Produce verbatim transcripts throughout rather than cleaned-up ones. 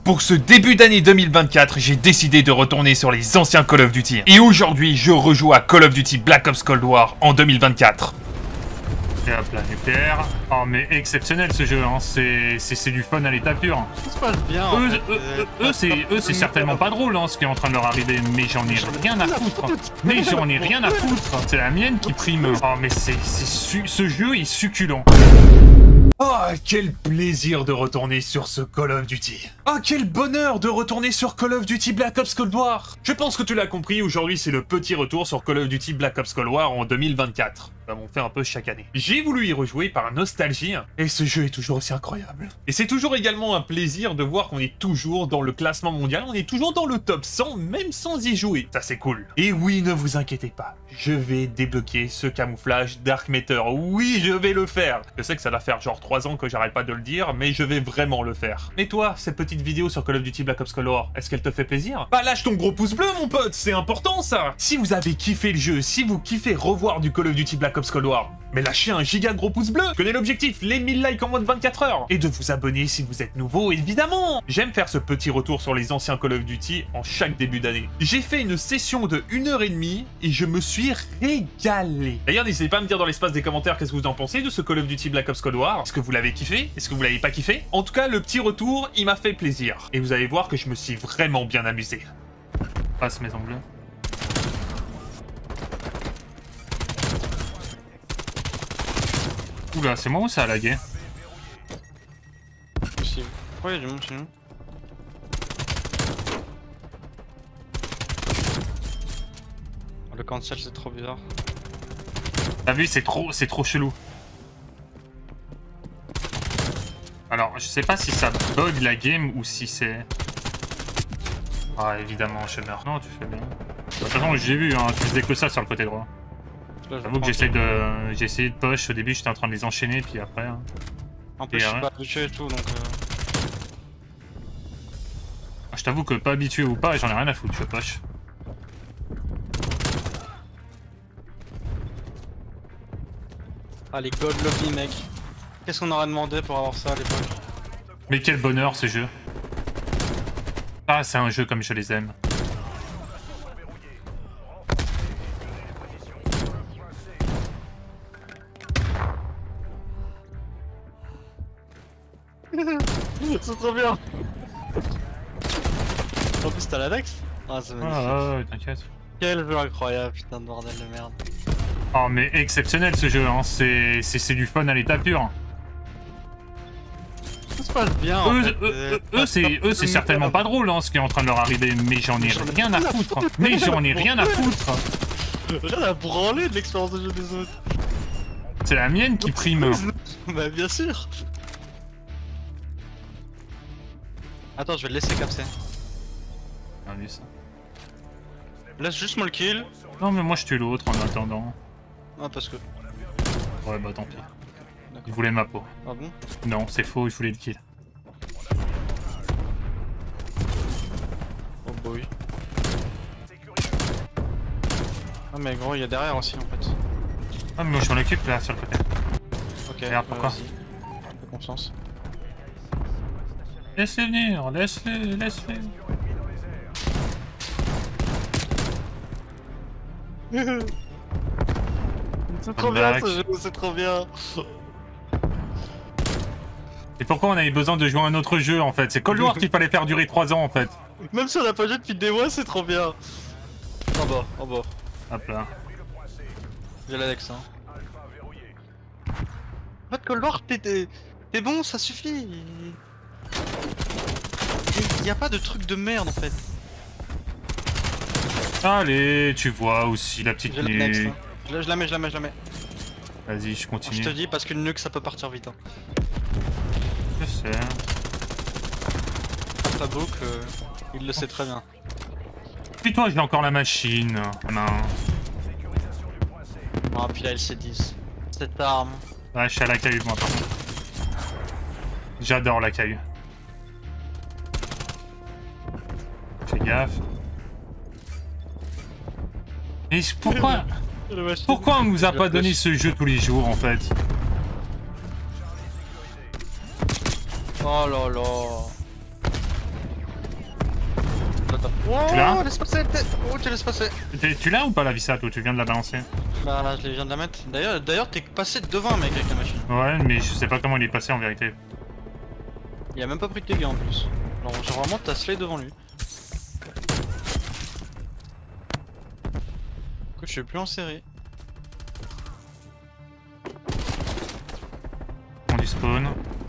Pour ce début d'année deux mille vingt-quatre, j'ai décidé de retourner sur les anciens Call of Duty. Et aujourd'hui, je rejoue à Call of Duty Black Ops Cold War en deux mille vingt-quatre. Et hop là, nucléaire. Oh mais exceptionnel ce jeu, hein. C'est du fun à l'état pur. Ça se passe bien. Eux, En fait. eux, eux, eux c'est eux, c'est certainement pas drôle hein, ce qui est en train de leur arriver, mais j'en ai rien à foutre. Mais j'en ai rien à foutre. C'est la mienne qui prime. Oh mais c'est su ce jeu est succulent. Oh, quel plaisir de retourner sur ce Call of Duty. Oh, quel bonheur de retourner sur Call of Duty Black Ops Cold War. Je pense que tu l'as compris, aujourd'hui c'est le petit retour sur Call of Duty Black Ops Cold War en deux mille vingt-quatre. Comme on fait un peu chaque année. J'ai voulu y rejouer par nostalgie, et ce jeu est toujours aussi incroyable. Et c'est toujours également un plaisir de voir qu'on est toujours dans le classement mondial, on est toujours dans le top cent, même sans y jouer. Ça c'est cool. Et oui, ne vous inquiétez pas, je vais débloquer ce camouflage Dark Matter. Oui, je vais le faire. Je sais que ça va faire genre trois ans que j'arrête pas de le dire, mais je vais vraiment le faire. Et toi, cette petite vidéo sur Call of Duty Black Ops Cold War, est-ce qu'elle te fait plaisir? Bah lâche ton gros pouce bleu mon pote, c'est important ça. Si vous avez kiffé le jeu, si vous kiffez revoir du Call of Duty Black Ops Cold War, mais lâchez un giga gros pouce bleu. Connais l'objectif, les mille likes en moins de vingt-quatre heures. Et de vous abonner si vous êtes nouveau, évidemment. J'aime faire ce petit retour sur les anciens Call of Duty en chaque début d'année. J'ai fait une session de une heure trente et je me suis régalé. D'ailleurs, n'hésitez pas à me dire dans l'espace des commentaires qu'est-ce que vous en pensez de ce Call of Duty Black Ops Cold War. Est-ce que vous l'avez kiffé? Est-ce que vous l'avez pas kiffé? En tout cas, le petit retour, il m'a fait plaisir. Et vous allez voir que je me suis vraiment bien amusé. Passe maison bleue. Oula, c'est moi ou ça a lagué? Possible. Pourquoi il y a du monde chez nous? Le cancel c'est trop bizarre. T'as vu, c'est trop, c'est trop chelou. Alors, je sais pas si ça bug la game ou si c'est... Ah, évidemment, je meurs. Non, tu fais bien. De toute façon, j'ai vu, hein, tu faisais que ça sur le côté droit. J'avoue que j'essaye de... J'ai essayé de push, au début j'étais en train de les enchaîner, puis après... Hein. En plus, et je suis ouais. pas habitué et tout, donc... Euh... Je t'avoue que pas habitué ou pas, j'en ai rien à foutre, je push. Ah, les God Lobby, mec. Qu'est-ce qu'on aurait demandé pour avoir ça à l'époque? Mais quel bonheur, ce jeu. Ah, c'est un jeu comme je les aime. C'est trop bien. En plus t'as l'Alex. Ah c'est magnifique. Ah ouais, t'inquiète. Quel jeu incroyable, putain de bordel de merde. Oh mais exceptionnel ce jeu, hein. C'est du fun à l'état pur. Ça se passe bien. Eux, En fait. eux, eux, c'est eux, c'est certainement pas drôle hein, ce qui est en train de leur arriver, mais j'en ai rien à foutre. Mais j'en ai rien à foutre. Rien à branler de l'expérience de jeu des autres. C'est la mienne qui prime. Bah bien sûr. Attends, je vais le laisser comme ça. Ah, vu ça. Laisse juste moi le kill. Non mais moi je tue l'autre en attendant. Ah parce que... Ouais bah tant pis. Il voulait ma peau. Ah bon? Non, c'est faux, il voulait le kill. Oh bah oui. Ah mais gros, il y a derrière aussi en fait. Ah mais moi je m'en occupe là sur le côté. Ok, Regarde, pourquoi? vas-y. Fais confiance. Laisse-les venir, laisse-les, laisse-les. C'est trop bien ce jeu, c'est trop bien. Et pourquoi on avait besoin de jouer à un autre jeu en fait? C'est Cold War qu'il fallait faire durer trois ans en fait. Même si on a pas joué depuis des mois, c'est trop bien. En bas, en bas. Hop là. J'ai l'Alex hein. En fait Cold War, t'es bon, ça suffit. Il y a pas de truc de merde en fait. Allez, tu vois aussi la petite J'ai l'Alex nuque. hein. Je, je la mets, je la mets, je la mets. Vas-y, je Je continue. te dis parce qu'une nuque ça peut partir vite hein. Je sais. Ta boucle, euh, il le sait très bien. Puis toi, j'ai encore la machine. Non. Ah puis la L C dix. Cette arme. Ouais, je suis à la caillou moi par contre. J'adore la caillou. Fais gaffe. Mais pourquoi Pourquoi on nous a pas donné ce jeu tous les jours en fait? Oh là là. Tu l'as? Oh, laisse passer. Oh, tu laisses passer. T'es- Tu l'as ou pas la Vissa, toi? Tu viens de la balancer? Bah, je viens de la mettre. D'ailleurs, d'ailleurs, t'es passé devant, mec, avec la machine. Ouais, mais je sais pas comment il est passé en vérité. Il a même pas pris de dégâts en plus. Alors, genre vraiment, t'as slay devant lui. Écoute, je suis plus en série. On du spawn.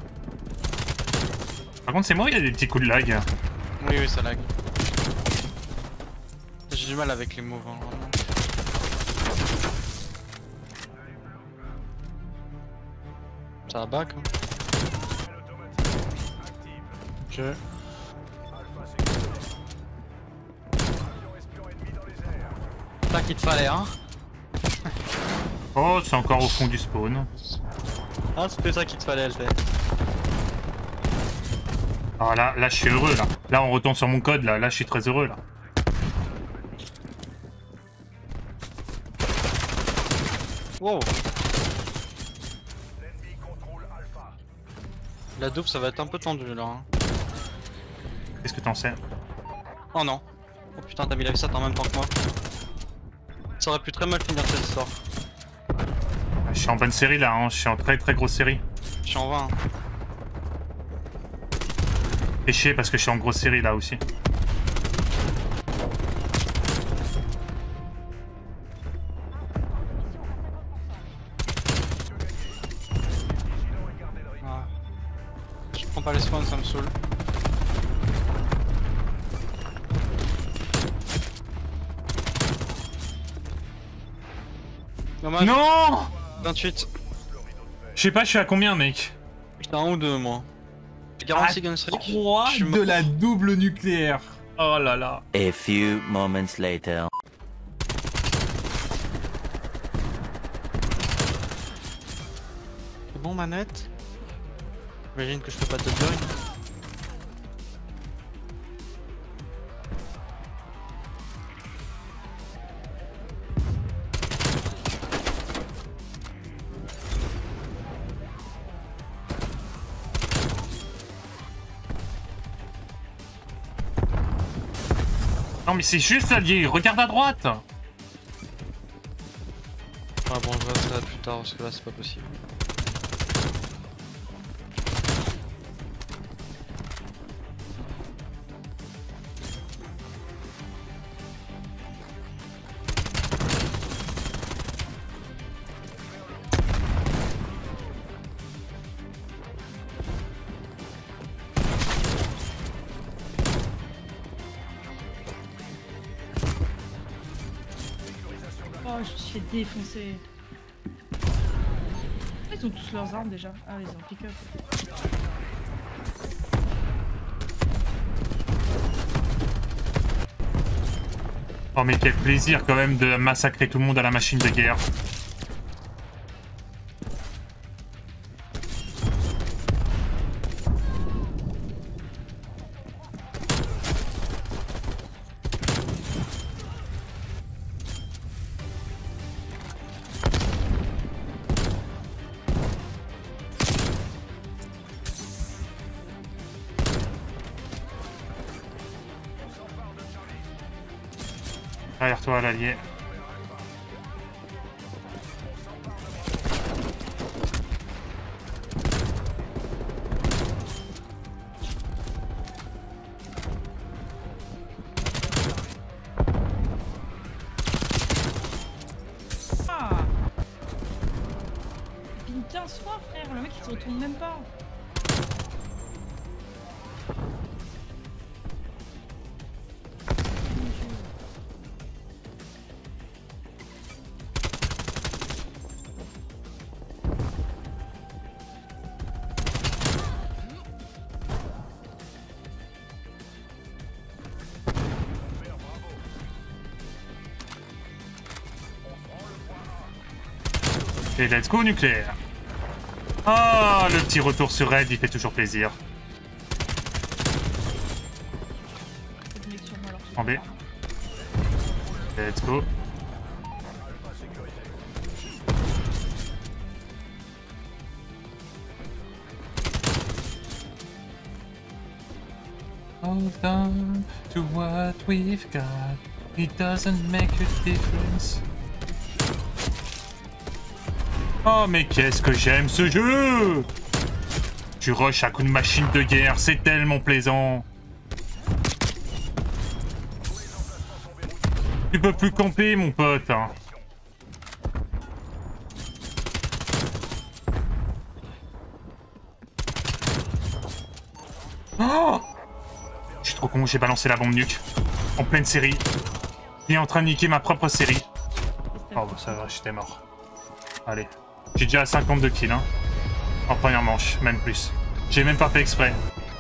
Par contre, c'est moi, il y a des petits coups de lag. Oui, oui, ça lag. J'ai du mal avec les moves, hein, vraiment. Ça va back, hein. Ok. Ça qu'il te fallait, hein. Oh, c'est encore au fond du spawn. Ah, c'était ça qu'il te fallait, elle fait. Ah là, là, je suis heureux, là. Là, on retourne sur mon code, là. Là, je suis très heureux, là. Wow. La double, ça va être un peu tendu, là. Hein. Qu'est-ce que t'en sais? Oh non. Oh putain, t'as mis la vissate en même temps que moi. Ça aurait pu très mal finir cette histoire. Je suis en bonne série, là. Hein. Je suis en très très grosse série. Je suis en vingt. Hein. Et chier parce que je suis en grosse série, là, aussi. Ah. Je prends pas les spawns, ça me saoule. Dommage. Non! vingt-huit. Je sais pas, je suis à combien, mec? J'étais un ou deux, moi. J'ai quarante-six gun streak. trois Je suis de mort. la double nucléaire. Oh là là. A few moments later. C'est bon, manette? J'imagine que je peux pas te join. Non mais c'est juste allié, regarde à droite. Ah bon, je verrai ça plus tard parce que là c'est pas possible. Oh, je me suis fait défoncer. Ils ont tous leurs armes déjà. Ah, ils ont pick-up. Oh mais quel plaisir quand même de massacrer tout le monde à la machine de guerre. Derrière toi, l'allié. Ah, ping quinze fois, frère. Le mec il se retourne même pas. Et let's go nucléaire. Ah, le petit retour sur raid, il fait toujours plaisir. Cette mec sur moi alors que En B. Let's go. Oh, hold on to what we've got. It doesn't make a difference. Oh mais qu'est-ce que j'aime ce jeu! Tu rushes à coups de machine de guerre, c'est tellement plaisant. Tu peux plus camper mon pote. Hein. Oh, je suis trop con, j'ai balancé la bombe nuque. En pleine série. Il est en train de niquer ma propre série. Oh bah ça va, j'étais mort. Allez. J'ai déjà cinquante-deux kills, hein. En première manche, même plus. J'ai même pas fait exprès.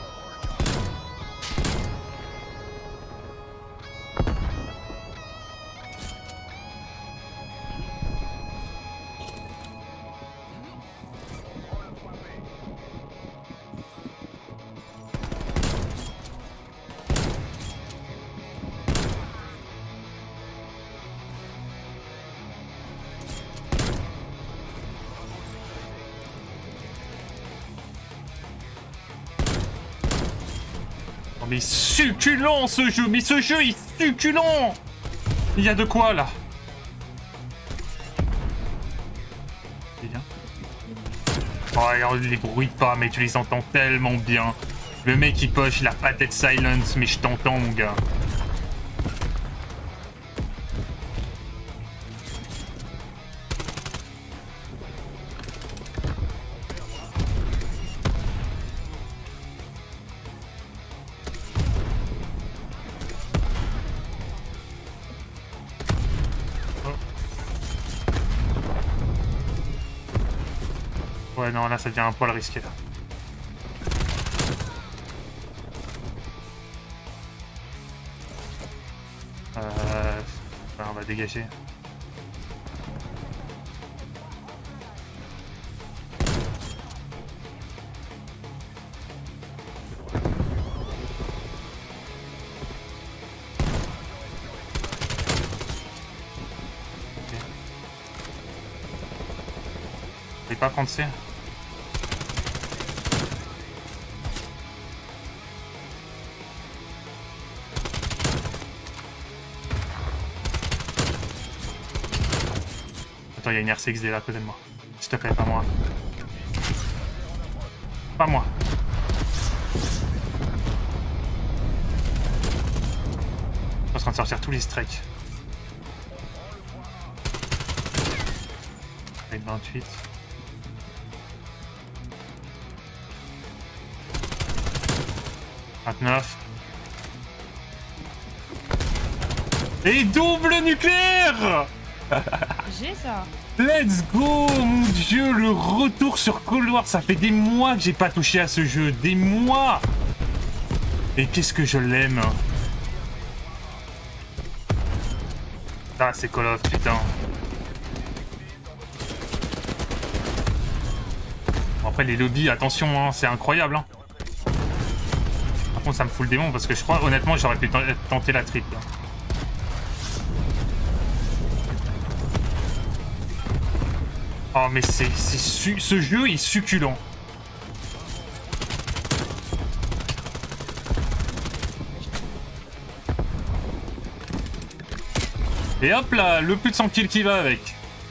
Mais succulent ce jeu, mais ce jeu est succulent. Il y a de quoi là. C'est bien. Oh, alors, les bruits pas, mais tu les entends tellement bien. Le mec il poche, il a pas dead silence, mais je t'entends mon gars. Ouais, non, là, ça devient un poil risqué, là. Euh... Enfin, on va dégager. Je vais pas prendre C. Attends, il y a une R C X D là à côté de moi. S'il te plaît, pas moi. Pas moi. Je suis en train de sortir tous les strikes. Avec vingt-huit. vingt-neuf. Et double nucléaire. J'ai ça. Let's go, mon dieu, le retour sur Cold War. Ça fait des mois que j'ai pas touché à ce jeu. Des mois. Et qu'est-ce que je l'aime. Ah, c'est Call of, putain. Bon, après, les lobbies, attention, hein, c'est incroyable. Hein. Par contre, ça me fout le démon parce que je crois, honnêtement, j'aurais pu tenter la triple. Oh, mais c'est... Su ce jeu est succulent. Et hop là, le plus de cent kills qui va avec.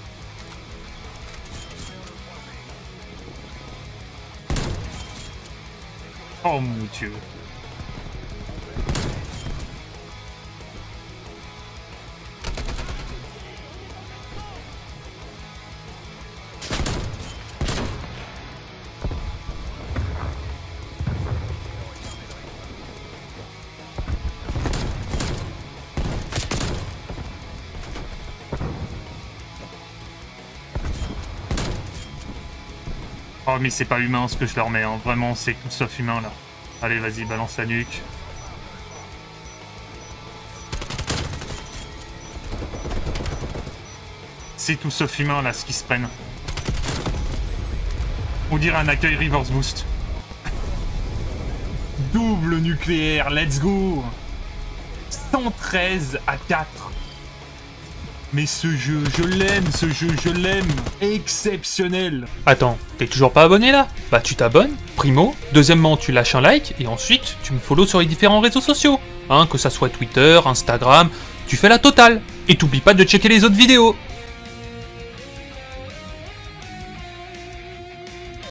Oh mon dieu. Oh mais c'est pas humain ce que je leur mets, hein. Vraiment c'est tout sauf humain là. Allez vas-y, balance la nuque. C'est tout sauf humain là ce qu'ils se prennent. On dirait un accueil reverse boost. Double nucléaire, let's go. Cent treize à quatre. Mais ce jeu, je l'aime, ce jeu, je l'aime. Exceptionnel. Attends, t'es toujours pas abonné là? Bah tu t'abonnes, primo. Deuxièmement, tu lâches un like et ensuite tu me follow sur les différents réseaux sociaux. Hein, que ça soit Twitter, Instagram, tu fais la totale. Et t'oublies pas de checker les autres vidéos.